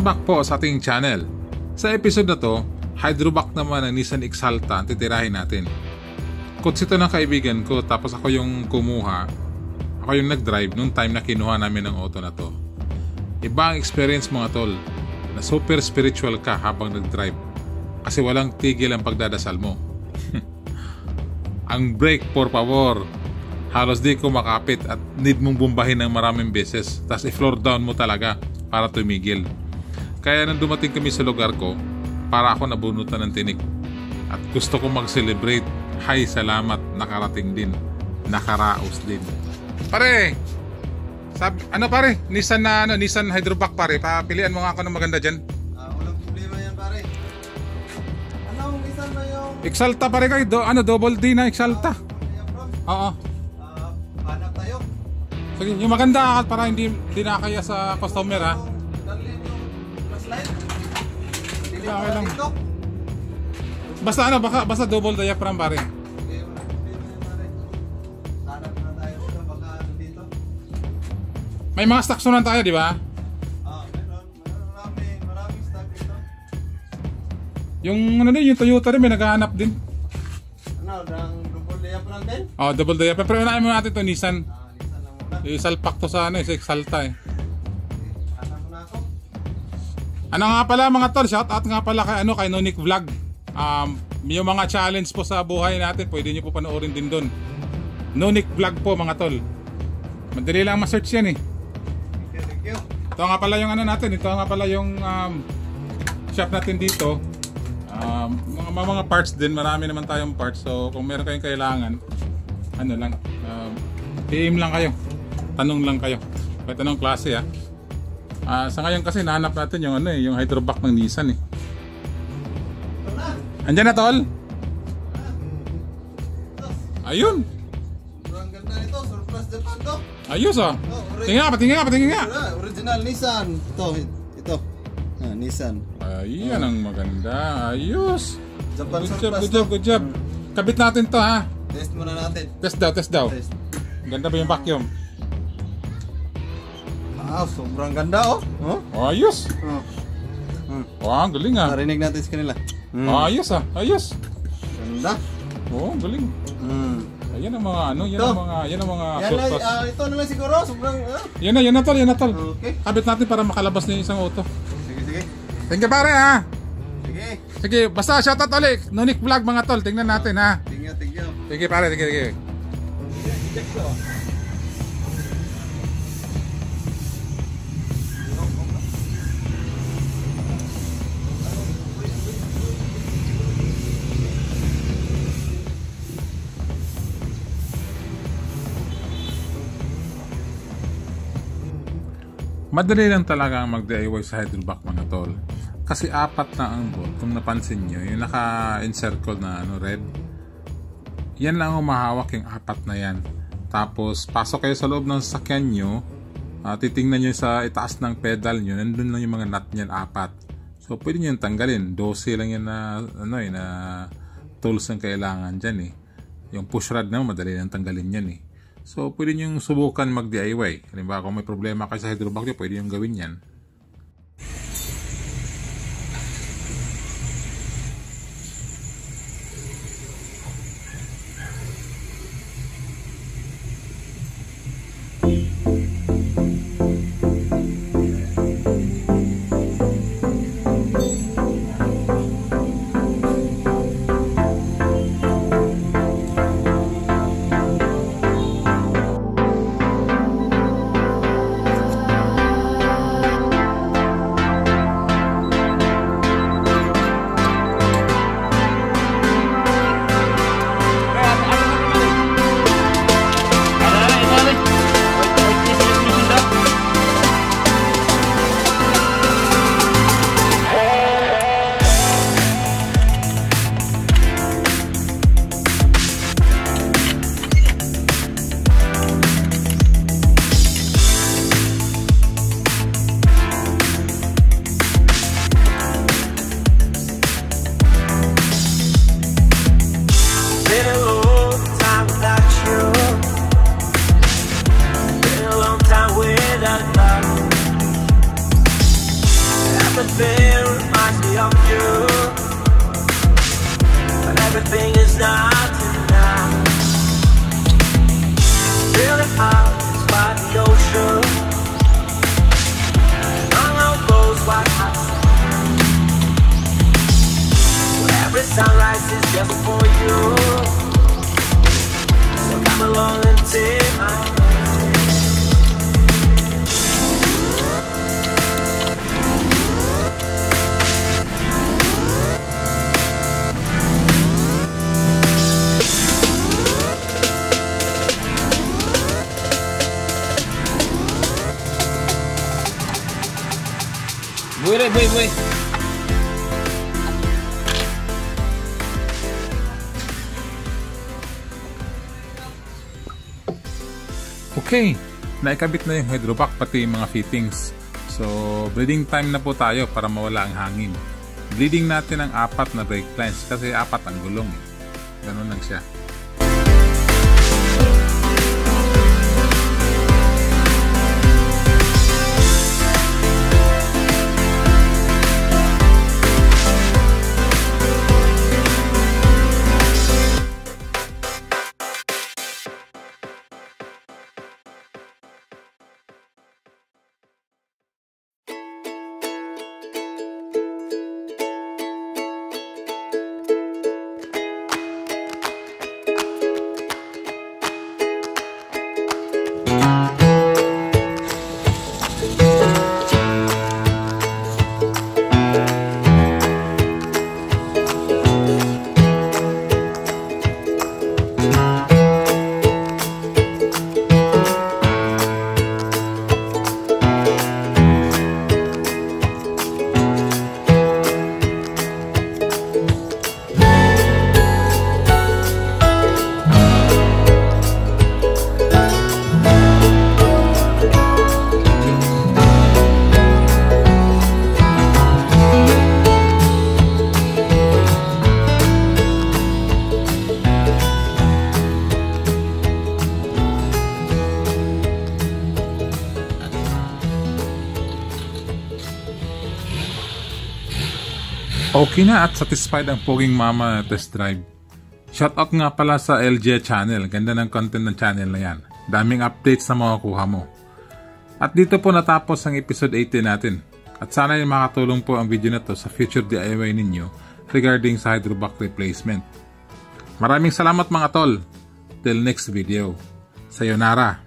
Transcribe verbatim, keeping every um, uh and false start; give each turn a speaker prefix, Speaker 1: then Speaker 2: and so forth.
Speaker 1: Welcome back po sa ating channel. Sa episode na to, Hydrovac naman ng Nissan Exalta ang titirahin natin. Kutsi ito ng kaibigan ko, tapos ako yung kumuha. Ako yung nag-drive nung time na kinuha namin ng auto na to. Iba ang experience mga tol, na super spiritual ka habang nag-drive. Kasi walang tigil ang pagdadasal mo. Ang brake, por favor, halos di ko makapit at need mong bumbahin ng maraming beses. Tapos i-floor down mo talaga para tumigil. Kaya nang dumating kami sa lugar ko, para ako nabunutan ng tinik. At gusto ko mag-celebrate. Hay, salamat, nakarating din. Nakaraos din. Pare! Sabi, ano pare? Nissan na ano, Nissan Hydrovac pare. Papilian mo nga ako ng maganda dyan.
Speaker 2: Ah, walang problema yan pare. Anong Nissan na yung...
Speaker 1: Exalta pare kayo. Do, ano, double D na Exalta. Oo.
Speaker 2: Ah, hanap tayo.
Speaker 1: Sige, yung maganda para hindi, hindi nakakaya sa customer ha. Okay lang. Basta ano, baka, basta double diaphragm pare.
Speaker 2: Okay, wala problema yan pare. Hanap na tayo dito, baka dito.
Speaker 1: May mga stocks naman tayo, di ba?
Speaker 2: Ah, meron. Marami, maraming stock dito.
Speaker 1: Yung ano din, yung Toyota rin may naghahanap din.
Speaker 2: Ano, ng double diaphragm din?
Speaker 1: Oh, double diaphragm. Pero unahin mo natin to Nissan.
Speaker 2: Ah, Nissan lang muna.
Speaker 1: Isalpak to sa ano, sa Exalta eh.
Speaker 2: Hanap mo na ako.
Speaker 1: Ano nga pala mga tol, shout out nga pala kay ano kay Nonic Vlog. Um, yung mga challenge po sa buhay natin, pwede niyo po panoorin din doon. Nonic Vlog po mga tol. Madali lang ma-search yan eh.
Speaker 2: Thank you, thank you.
Speaker 1: Ito nga pala yung ano natin, ito nga pala yung um, shop natin dito. Um, mga, mga parts din, marami naman tayong parts. So kung meron kayong kailangan, ano lang, um, i-aim lang kayo. Tanong lang kayo. Kahit anong klase ah. Uh, sa ngayon kasi nahanap natin yung ano eh, yung Hydrovac ng Nissan eh. Andiyan na tol? Ayun.
Speaker 2: Sobrang ganda nito, surplus Japan to.
Speaker 1: Ayos ah.
Speaker 2: Oh,
Speaker 1: tingin nga, patingin nga, patingin nga.
Speaker 2: Original Nissan. Ito, ito. Ah, Nissan.
Speaker 1: Ayan ang maganda. Ayos.
Speaker 2: Japan
Speaker 1: Good job,
Speaker 2: surplus
Speaker 1: good job,
Speaker 2: to.
Speaker 1: good job. Kabit natin to ha.
Speaker 2: Test muna natin.
Speaker 1: Test daw, test daw.
Speaker 2: Test.
Speaker 1: Ganda ba yung vacuum?
Speaker 2: Wow, sobrang ganda oh. Oh?
Speaker 1: Ayos.
Speaker 2: Oh. Hmm.
Speaker 1: Wow, ang galing ah.
Speaker 2: Narinig natin sa kanila. Hmm.
Speaker 1: Ayos ah, ayos.
Speaker 2: Ganda.
Speaker 1: Oo, oh, galing.
Speaker 2: Hmm.
Speaker 1: Ayan ang mga ano, yan
Speaker 2: Ito.
Speaker 1: ang mga, yan ang mga
Speaker 2: Yan na,
Speaker 1: surplus.
Speaker 2: ah, ito na lang siguro, sobrang ah.
Speaker 1: Yan na, yan na tol, yan na tol.
Speaker 2: Okay.
Speaker 1: Kabit natin para makalabas na yung isang auto.
Speaker 2: Sige, sige.
Speaker 1: Thank you pare ha.
Speaker 2: Sige.
Speaker 1: Sige, basta shoutout ulit. Nonic Vlog mga tol, tingnan natin ha.
Speaker 2: Tingyo, tingyo.
Speaker 1: Sige pare, sige, sige.
Speaker 2: Check ko.
Speaker 1: Madali lang talaga ang mag-D I Y sa Hydrovac mga tol. Kasi apat na ang bolt. Kung napansin nyo, yung naka-encircle na ano, red. Yan lang ang mahawak yung apat na yan. Tapos, pasok kayo sa loob ng sasakyan nyo. Uh, titingnan nyo sa itaas ng pedal nyo. Nandun lang yung mga nut nyan, apat. So, pwede nyo yung tanggalin. twelve lang yan na, ano, eh, na tools ang kailangan dyan eh. Yung push rod na madali lang tanggalin yan eh. So, pwede nyo subukan mag-D I Y. Halimbawa, kung may problema kayo sa Hydrovac nyo, pwede nyo gawin yan.
Speaker 3: sunrise is just for you. So come along and take my hand.
Speaker 4: Boy, boy, boy.
Speaker 1: Okay, naikabit na yung hydrovac pati yung mga fittings. So, bleeding time na po tayo para mawala ang hangin. Bleeding natin ang apat na brake lines kasi apat ang gulong. Eh. Ganun lang siya. Okay na at satisfied ang poging mama na test drive. Shoutout nga pala sa L G channel. Ganda ng content ng channel na yan. Daming updates na makukuha mo. At dito po natapos ang episode eighteen natin. At sana ay makatulong po ang video na to sa future D I Y ninyo regarding sa hydrovac replacement. Maraming salamat mga tol. Till next video. Sayonara.